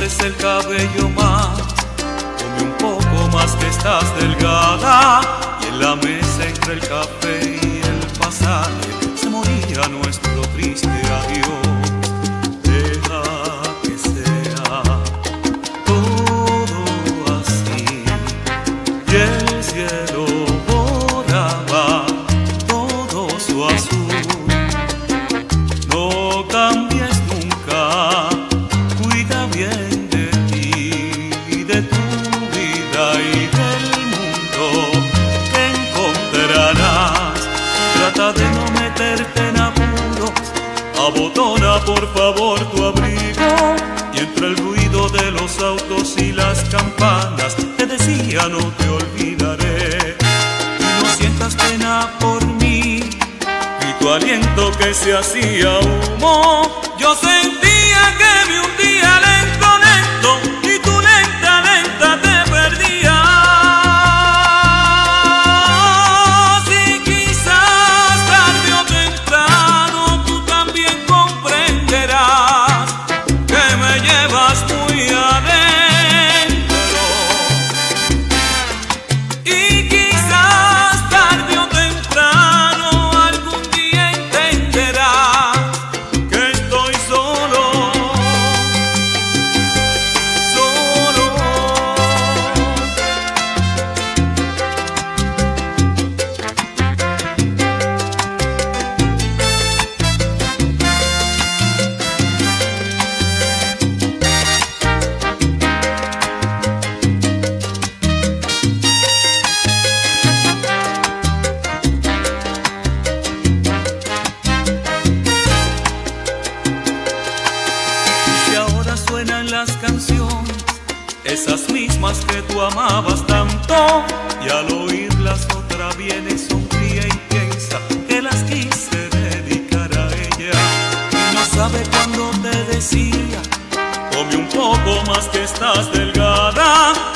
entonces el cabello más. Come un poco más que estás delgada. Y en la mesa entre el café y el pasaje se moría nuestro triste adiós. Deja que sea todo así. Y el cielo borraba todo su azul. No cambies nunca, cuida bien de ti y de tu vida y del mundo que encontrarás. Trata de no meterte en apuros, abotona por favor tu abrigo. Y entre el ruido de los autos y las campanas te decía no te olvidaré. Y no sientas pena por mí, y tu aliento que se hacía humo. Yo sentía que me hundía lento, lento, y tú lenta, lenta te perdías. Y quizás tarde o temprano tú también comprenderás que me llevas muy adentro. Y quizás tarde o temprano algún día entenderás que estoy solo, solo. Y si ahora suenan las canciones, esas mismas que tú amabas tanto, y al oírlas otra viene, sonríe y piensa que las quise dedicar a ella. Y no sabe cuándo te decía, come un poco más que estás delgada.